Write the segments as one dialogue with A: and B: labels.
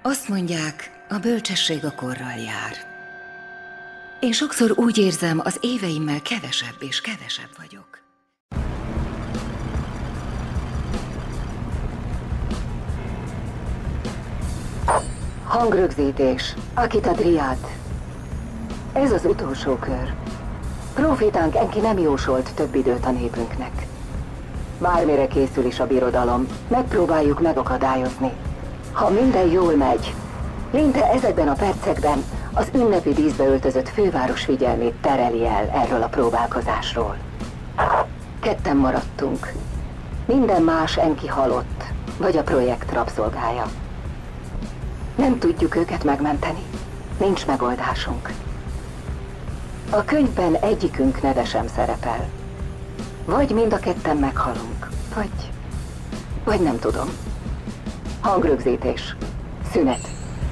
A: Azt mondják, a bölcsesség a korral jár. Én sokszor úgy érzem, az éveimmel kevesebb és kevesebb vagyok.
B: Hangrögzítés. Akita Driad. Ez az utolsó kör. Profétánk Enki nem jósolt több időt a népünknek. Bármire készül is a birodalom, megpróbáljuk megakadályozni. Ha minden jól megy, Linte ezekben a percekben az ünnepi díszbe öltözött főváros figyelmét tereli el erről a próbálkozásról. Ketten maradtunk. Minden más Enki halott, vagy a projekt rabszolgája. Nem tudjuk őket megmenteni. Nincs megoldásunk. A könyvben egyikünk neve sem szerepel. Vagy mind a ketten meghalunk, vagy nem tudom. Hangrögzítés. Szünet.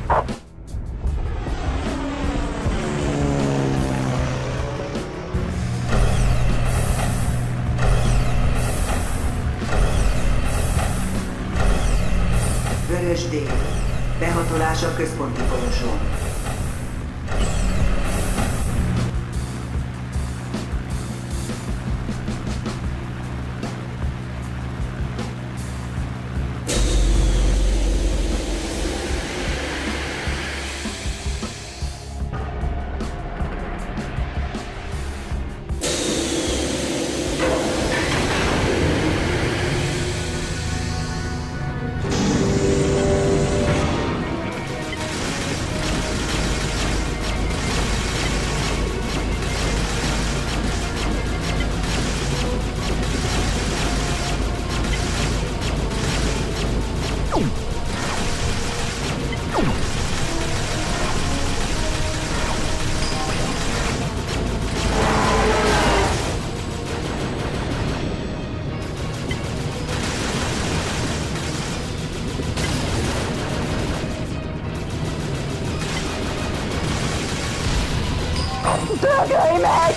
C: Vörös dél. Behatolás a központi folyosón.
B: Dögölj meg!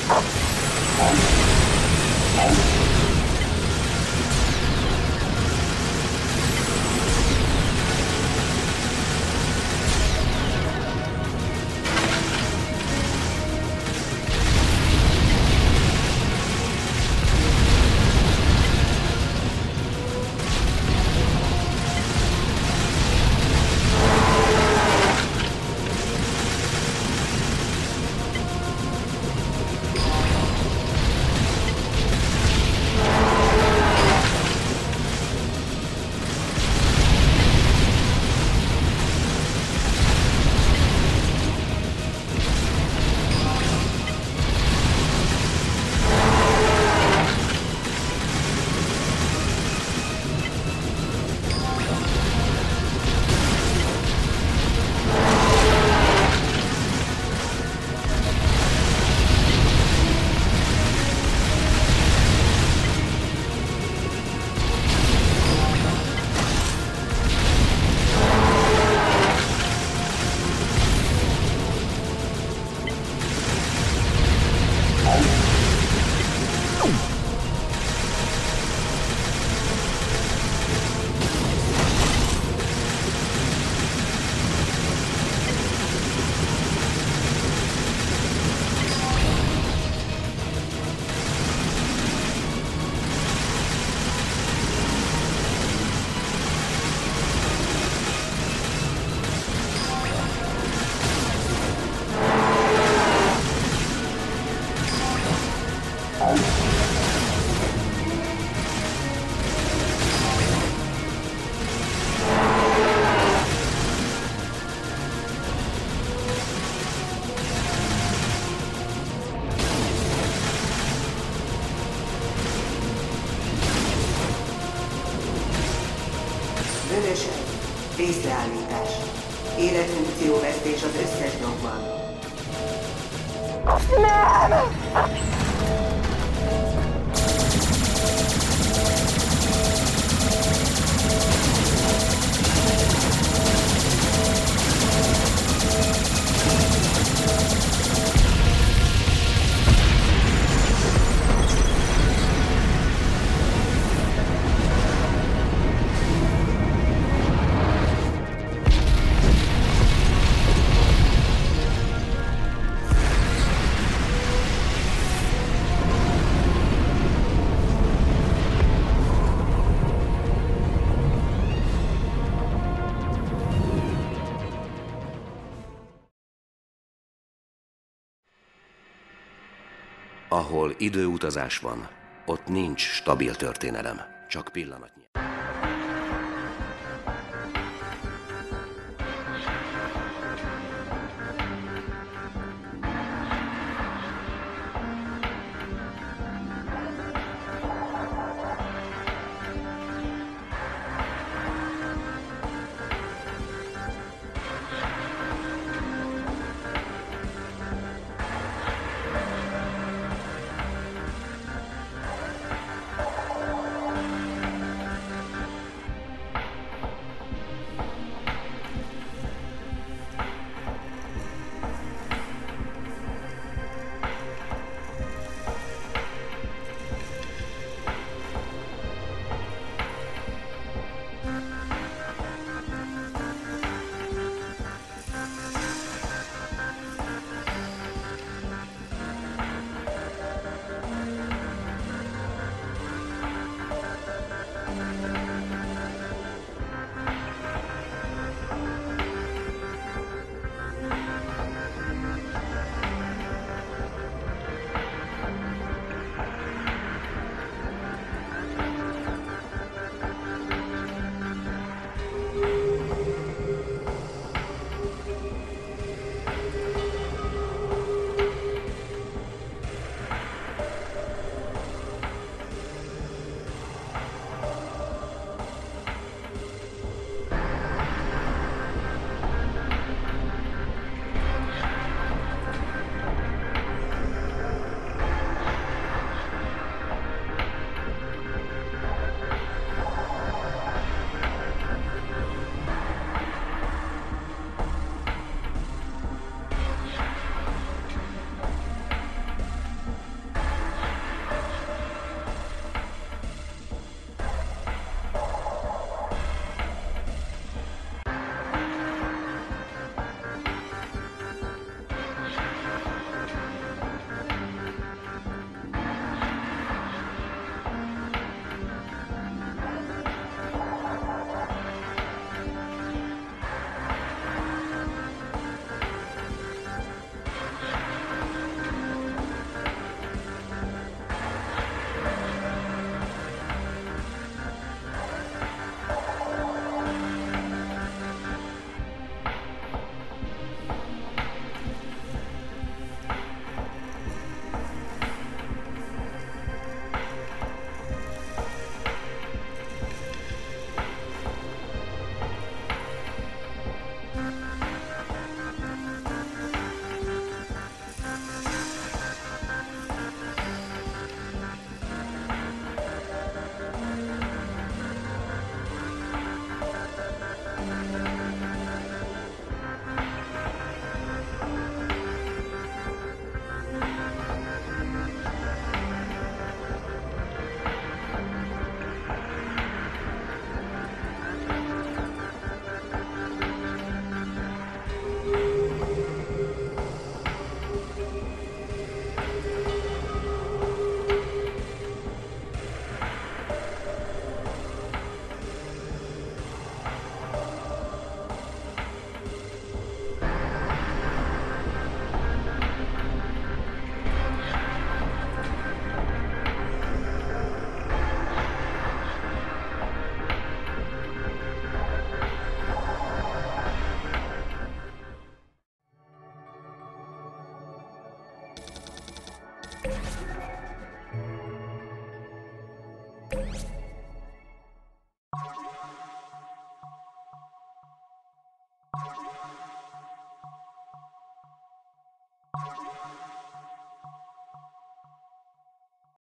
C: Vöröseg. Részleállítás. Életfunkcióvesztés az összes dogban.
B: Nem!
D: Ahol időutazás van, ott nincs stabil történelem, csak pillanatnyi.